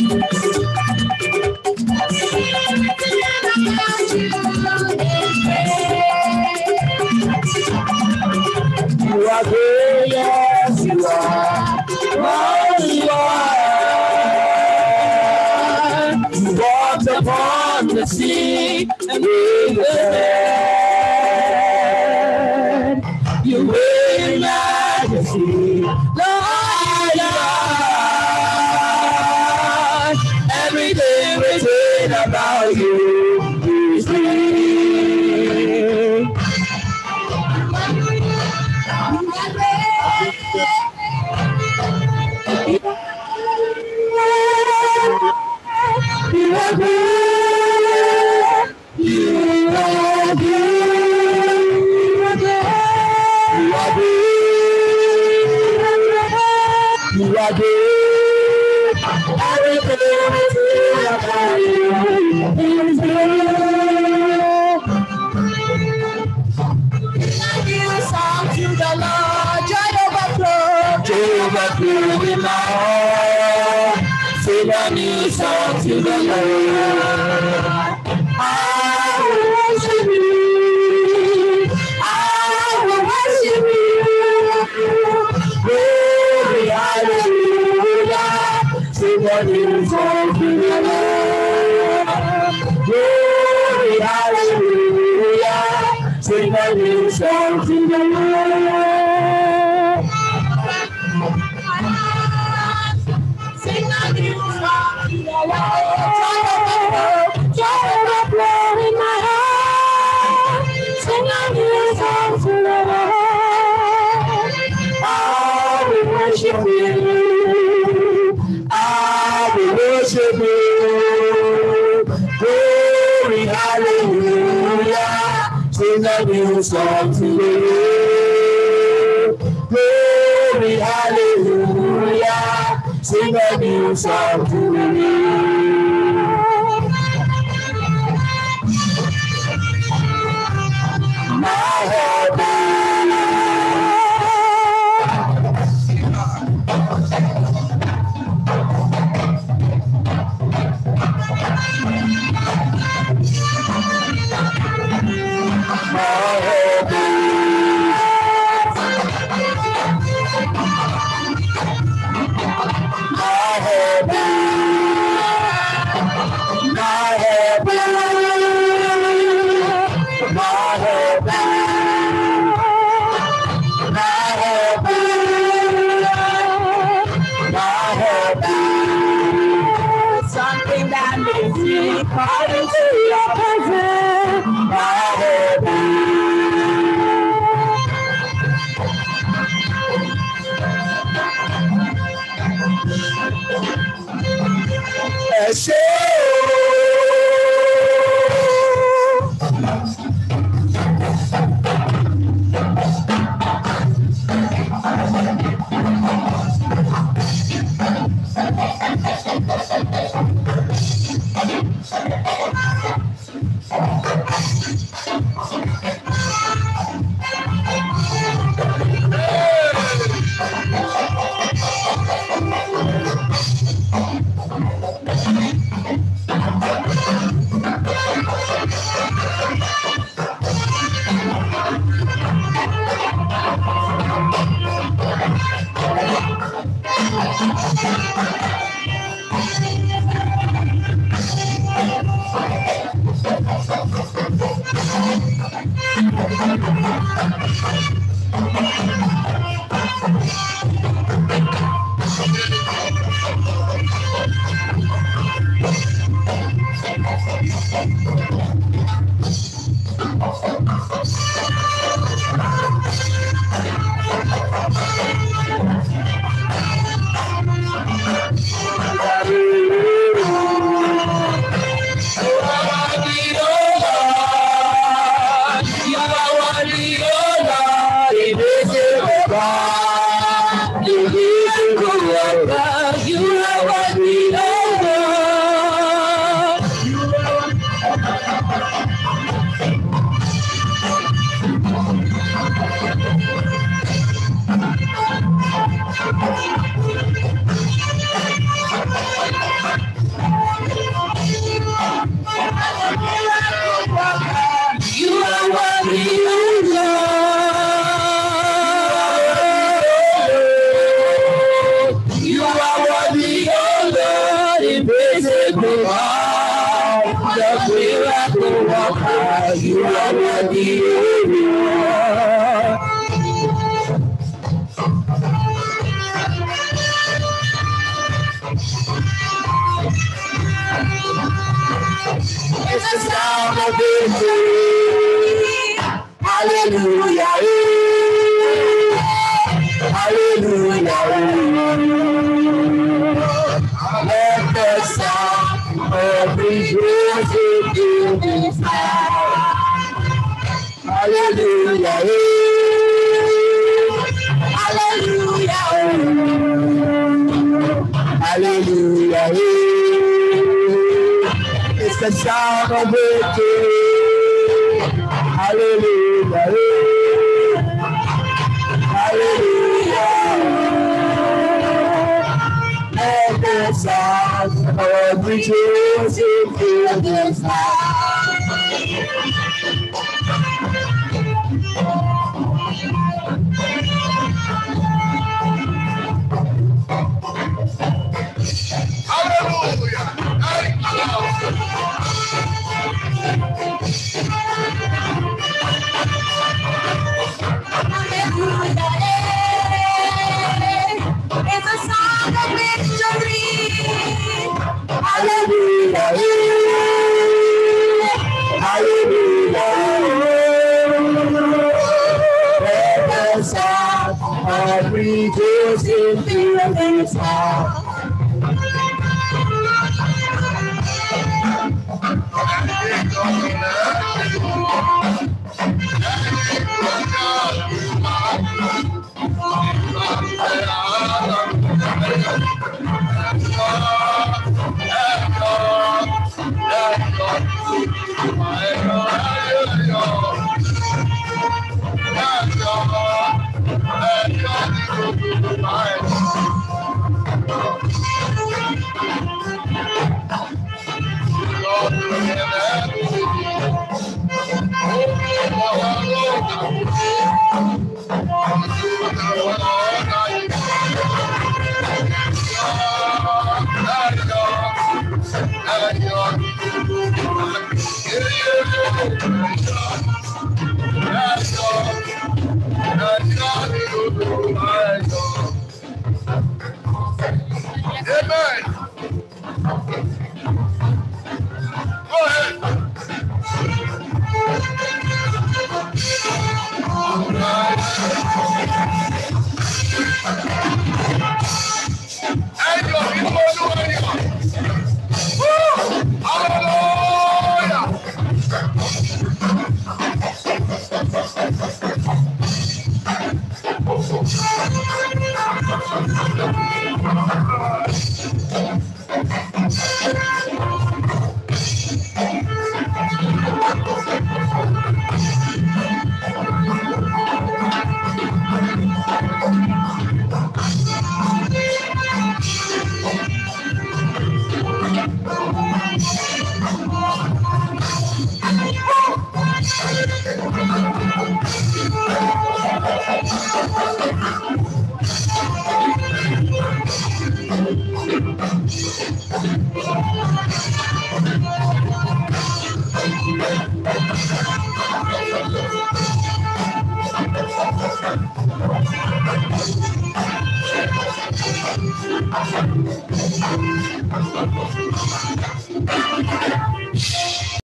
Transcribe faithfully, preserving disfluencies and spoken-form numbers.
You are great, yes, you are. Oh, you are. You walked upon the sea and in the land. You reign in majesty, Lord God. Everything written about you is real. You are good. You are good. You are good. You are good. Everything is good about you is good. Sing a new song to the Lord. Joy overflow. Joy overflow in my heart. Sing a new song to the Lord. I will worship you. I will worship you. Glory, hallelujah. Sing a new song to the Lord. Glory, hallelujah. Sing a new song to the Lord. Sing a new song to the Lord. Joy overflow in my heart. Sing a new song to the Lord. I will worship you. I will worship you. Glory, hallelujah. Sing a new song to the Lord. Glory, hallelujah. Sing a new song to the Lord. My heart something that makes me call into your presence. My head God, the miracle worker, you are worthy, it's the sound of victory. Hallelujah. Hallelujah. Let the sound of rejoicing fill this house. Hallelujah. Hallelujah. Hallelujah. It's the sound of victory. Hallelujah. Hallelujah. Let the sound of rejoicing fill this house. Hallelujah. Thank you, Lord. It's a song of victory. Hallelujah. Hallelujah. Let the sound of rejoicing fill this house. Amen. Go ahead. And your people do it. Hallelujah.